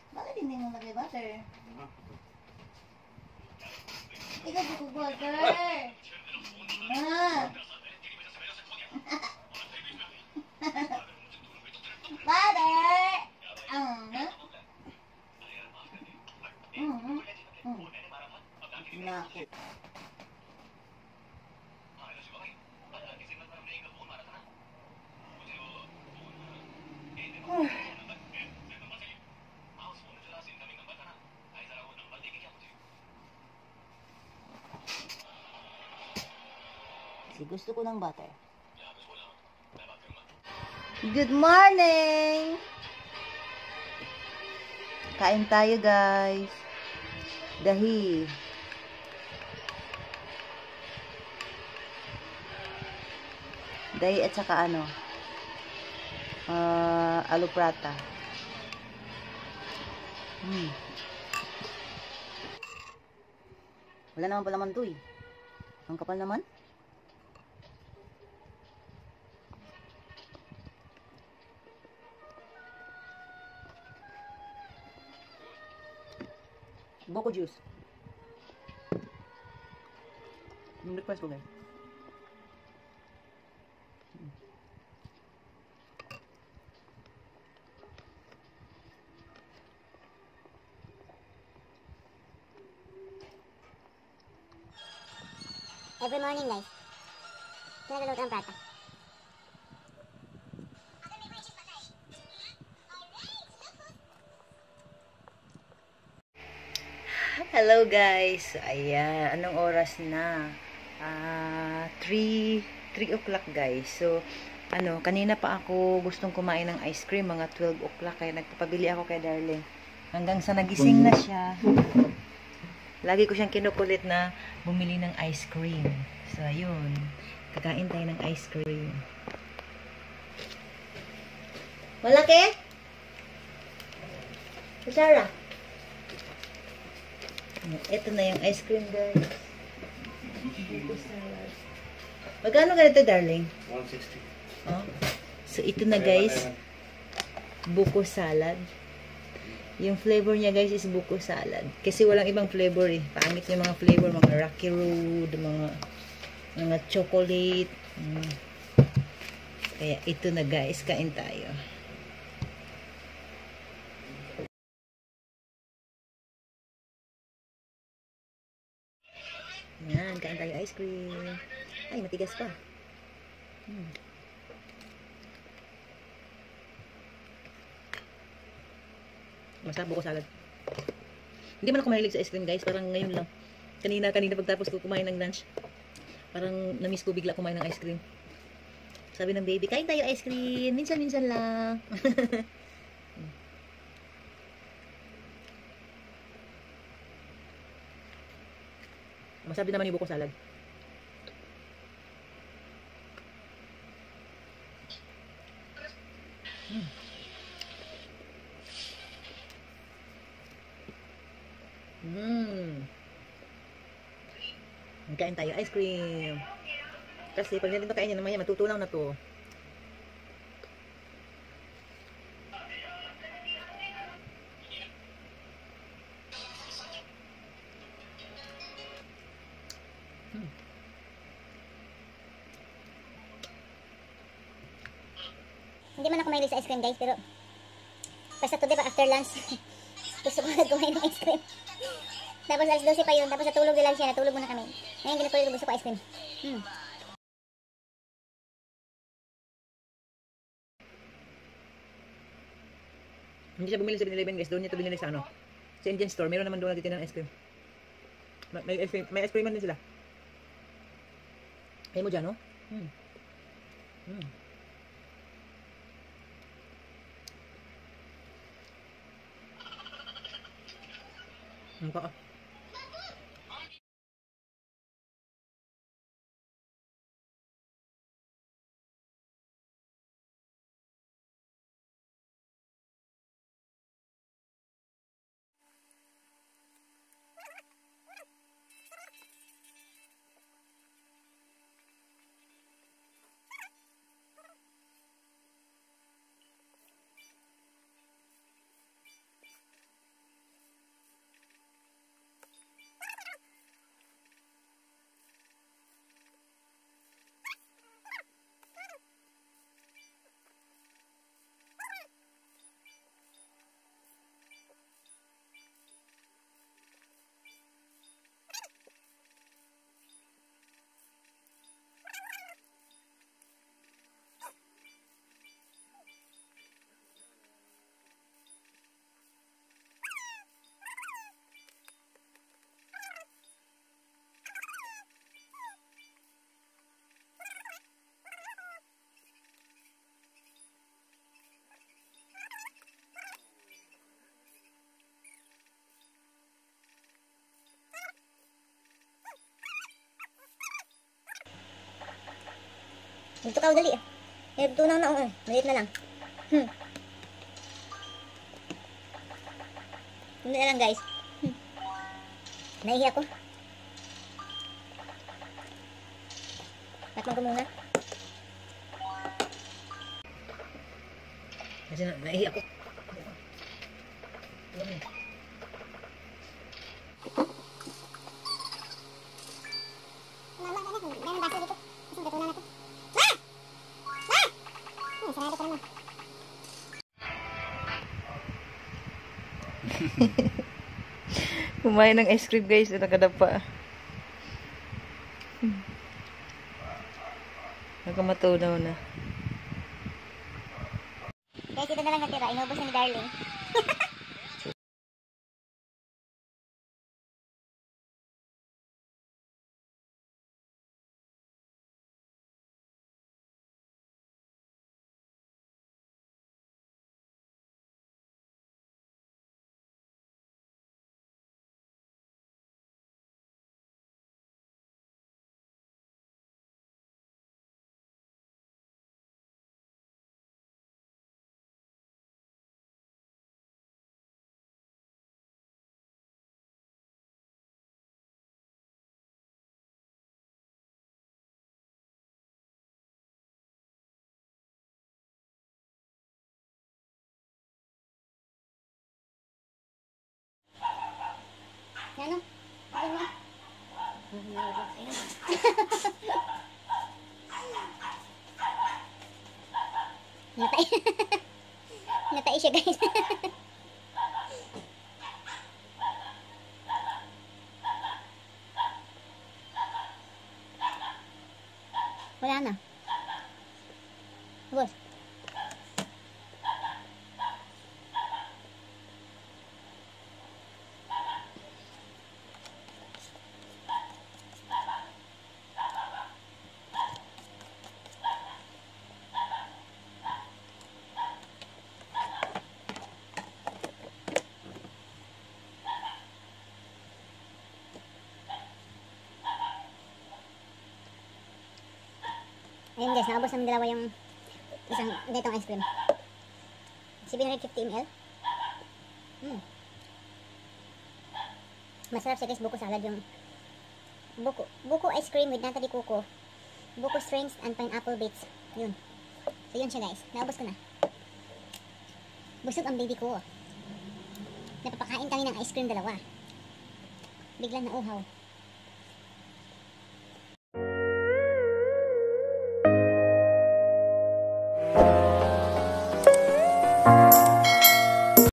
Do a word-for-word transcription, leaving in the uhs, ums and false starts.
Bakit hindi mo lagay butter? Ikaw buko butter! Ah! Butter! Ah! Mm, mm. Naku. Kasi gusto ko ng butter. Good morning! Kain tayo, guys. Dahi. Dahi at saka ano? Uh, aluprata. Hmm. Wala naman pala man to eh. Ang kapal naman. Boko juice. Yung request ko guys. Hmm. Every morning guys, naluluto ang prata. Hello guys, ayan, anong oras na? Uh, three o'clock guys. So, ano, kanina pa ako gustong kumain ng ice cream, mga twelve o'clock, kaya nagpapabili ako kay Darling. Hanggang sa nagising na siya. Lagi ko siyang kinukulit na bumili ng ice cream. So, ayun, kakain tayo ng ice cream. Malaki? Sarah? Ito na yung ice cream, guys. Buko salad. Magkano ganito, Darling? one sixty. Oh. So, ito na, guys. Buko salad. Yung flavor niya, guys, is buko salad. Kasi walang ibang flavor, eh. Pangit yung mga flavor. Mga Rocky Road, mga, mga chocolate. Mm. Kaya, ito na, guys. Kain tayo. Yan, kain tayo ice cream. Ay, matigas pa. Hmm. Masarap buko salad. Hindi man ako mahilig sa ice cream, guys. Parang ngayon lang. Kanina, kanina pagtapos ko kumain ng lunch. Parang na-miss ko bigla kumain ng ice cream. Sabi ng baby, kain tayo ice cream. Minsan-minsan lang. Masarap din naman yung buko salad. Hmm. Hmm. Magkain tayo ice cream. Kasi pag natin pakain yan, namaya matutunaw na to. Hmm. Hindi man ako mahilig sa ice cream guys, pero basta today pa after lunch gusto ko na kumain ng ice cream. Tapos alas dose pa yun, tapos natulog din lang siya, natulog muna kami. Ngayon ginukulit ko, gusto ko ice cream. Hmm. Hindi siya bumili sa seven eleven guys, doon niya ito binili sa ano, sa Indian store. Meron naman doon nagtitinda ng ice cream. May ice cream, may ice cream din sila. Ayaw mo dyan, no? Hmm. Hmm. Ang paka. Dito ka, dali. Eh, tunang na, oh. Maliit na lang. Hmm. Hindi na lang, guys. Hmm. Naihi ako. Takman ko muna. Kasi na, naihi ako. Mama, ano? Meron baso dito. Kasi gatunan na to. Ma! Ma! Hmm, sarado ka naman. Kumain ng ice cream guys, nakadapa. Hmm. Nakamatunaw na. Guys, ito na lang natira. Inubos na ni Darling. Ano? Ano mo? Natay. Natay siya, guys. Wala na. Bos. Ayun guys, naubos namin dalawa yung isang ganitong ice cream. seven hundred fifty milliliters. Hmm. Masarap siya guys, buko salad yung buko, buko ice cream with nata de coco, buko strings and pineapple bits. Yun. So yun siya guys, naubos ko na. Busog ang baby ko. Napapakain kami ng ice cream dalawa. Biglang nauhaw.